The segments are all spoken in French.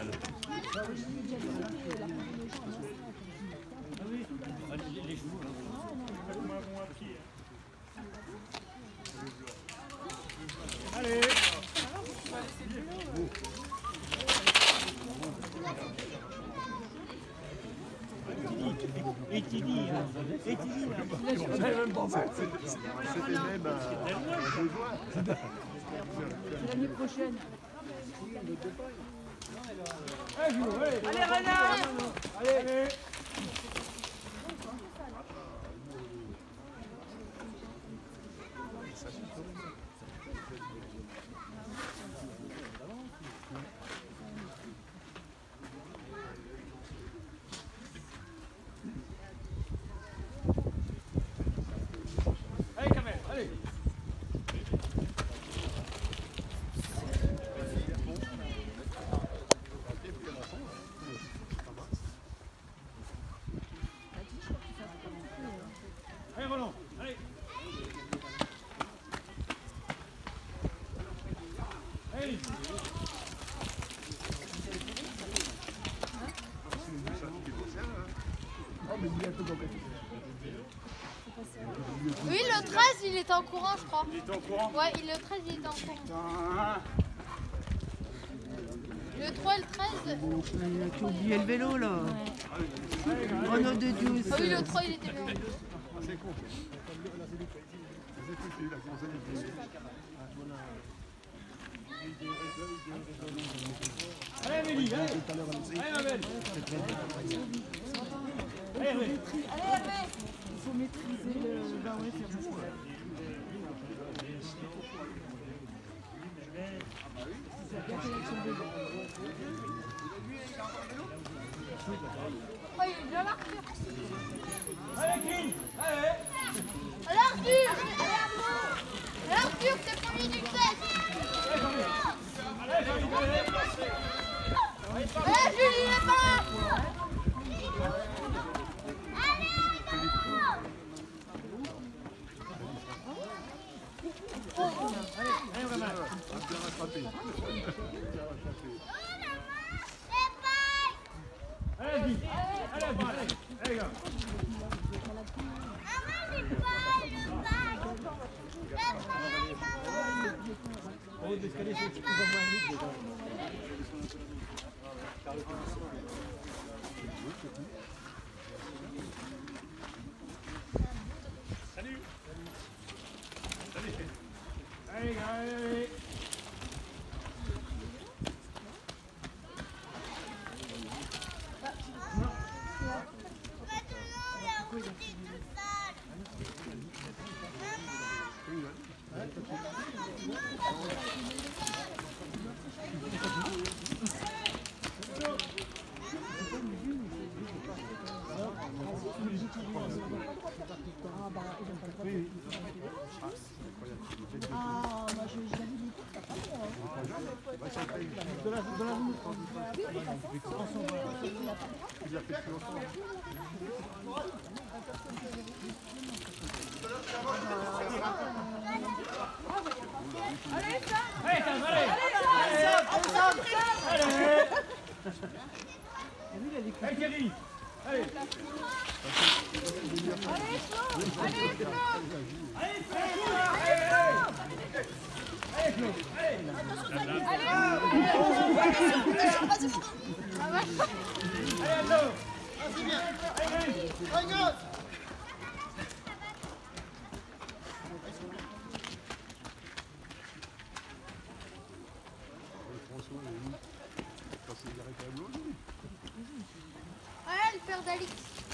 finale. Les chevaux, allez. Et Tini, on n'avait même pas fait. C'était même l'année prochaine. Allez Renard. Allez. Allez Roland, allez. Allez. Oui, le 13, il était en courant, je crois. Il était en courant? Ouais, le 13, il était en courant. Le 3 et le 13. Tu as oublié le vélo, là. Renaud de Dius. Ah oui, le 3, il était bien. C'est con. Allez Amélie, allez. Allez ma belle. Allez Hervé. Il faut maîtriser le... Bah ouais, c'est bon. Oh, il est bien l'Arthur. Allez Kim, allez. Allez Arthur. Allez Arthur, c'est premier du 16. Allez Jean-Luc, allez. Allez Julie, il est pas. Allez on va mal. Bien rattrapé. Allez vite. Allez vite. Allez gars. Oh, l'escalier, c'est un petit peu moins vite déjà. Salut. Salut. Allez gars, allez. Ah, moi je l'avais dit. Allez, Sam, allez. Allez, Thierry. Allez. Allez, le père d'Alix.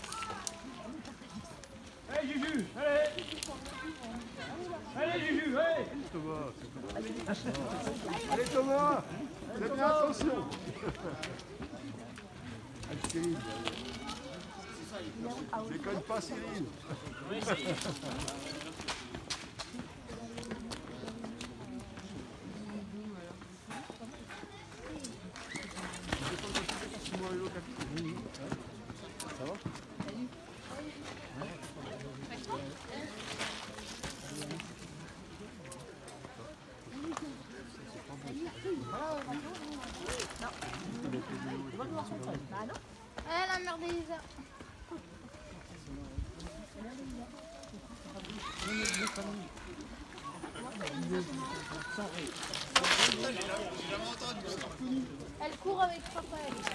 Allez, Juju, allez. Allez, Juju, allez. Allez Thomas, fais bien attention. Allez Cyril. Déconne pas Cyril. Ça va? Ah, la merde d'Elisa. Elle court avec papa.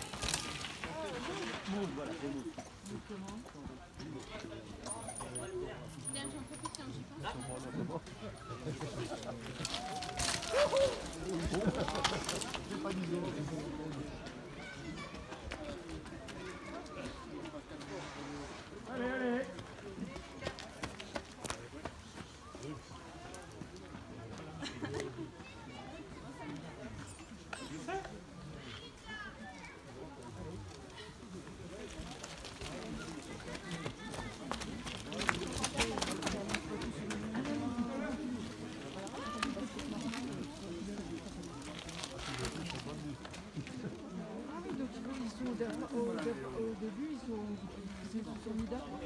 Allez, allez. Au début, ils sont mis d'accord.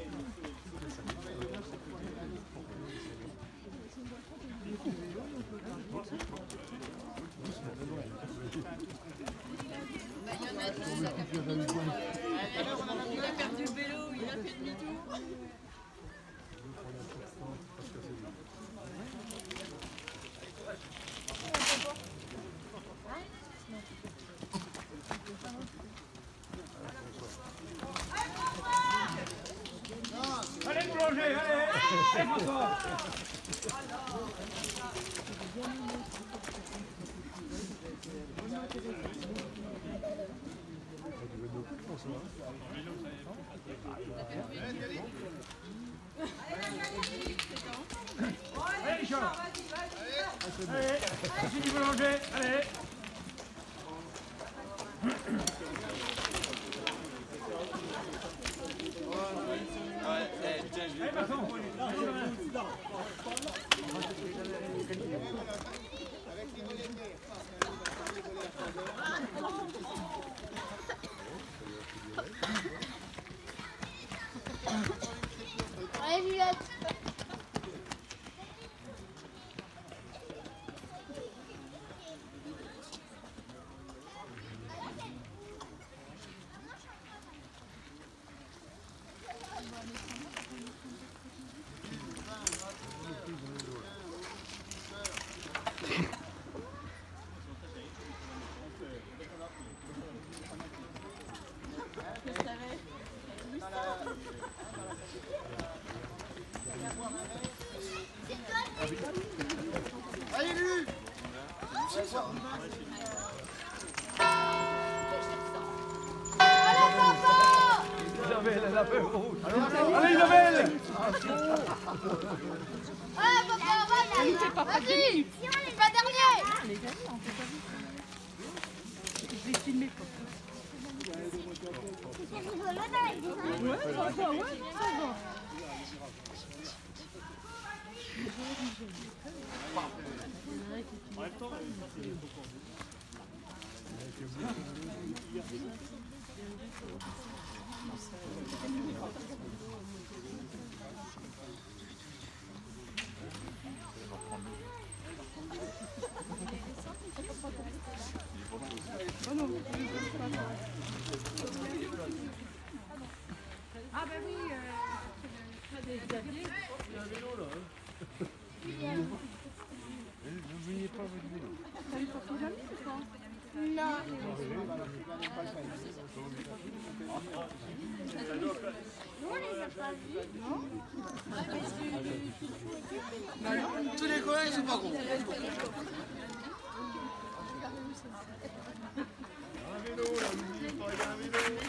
Il a perdu le vélo, il a fait demi-tour. Allez, boulanger, allez. Allez, François. Allez, Richard. Allez, c'est du boulanger, allez. Allez, Vincent. Allez, Juliette. Allez, lui! Allez, papa. Isabelle, elle a peur rouge. Allez, Isabelle. Allez, papa, vas-y. Vas-y. Pas dernier. Je vais filmer. Ouais, ça va, ouais, ça va. Ah ben oui, Xavier. Il y a un vélo là. N'oubliez pas votre vélo. T'as eu pour ton ami ou pas? Non. Nous, on les a pas vus. Non. Tous les collègues sont pas contents. Un vélo là, n'oubliez pas, il y a un vélo.